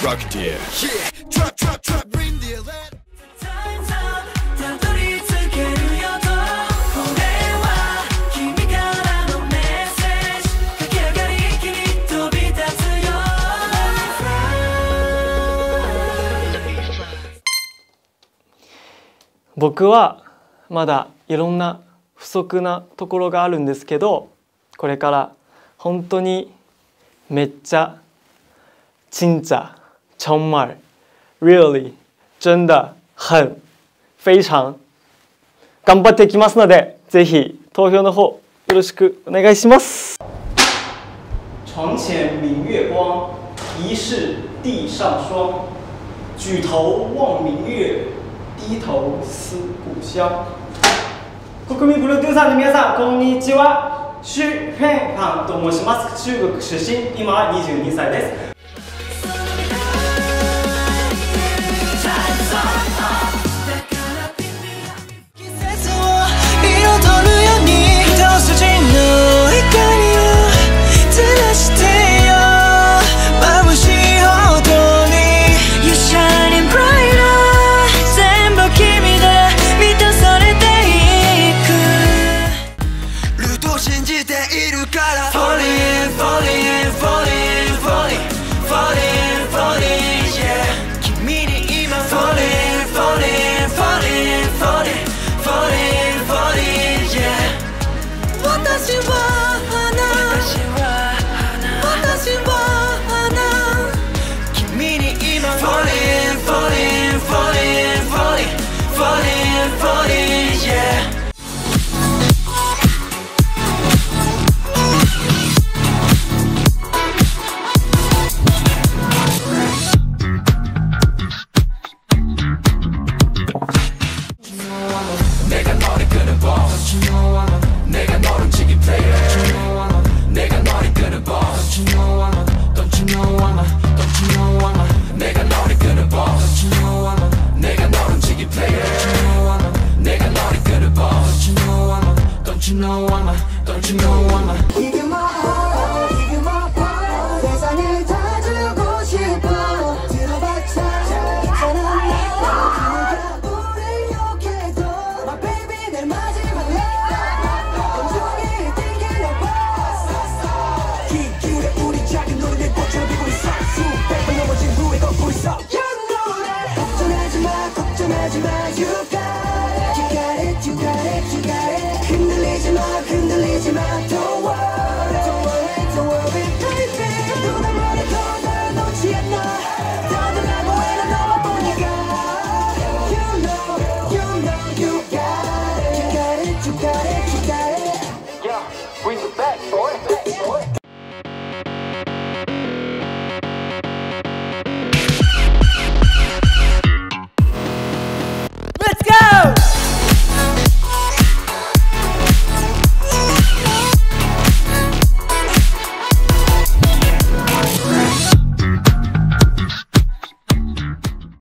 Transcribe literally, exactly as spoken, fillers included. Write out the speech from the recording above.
Rocketeer. Yeah, trap, trap, trap, reindeer. Time's up. たどり着けるよと。これは君からのメッセージ。駆け上がり一気に飛び立つよ。 僕はまだいろんな不足なところがあるんですけど、これから本当にめっちゃ진짜 정말 really 真的很非常頑張っていきますので、ぜひ投票の方よろしくお願いします。床前明月光，疑是地上霜。举头望明月，低头思故乡。国民プロデューサーの皆さん、こんにちは。シュ・フェンファンと申します。中国出身、今はにじゅうにさいです。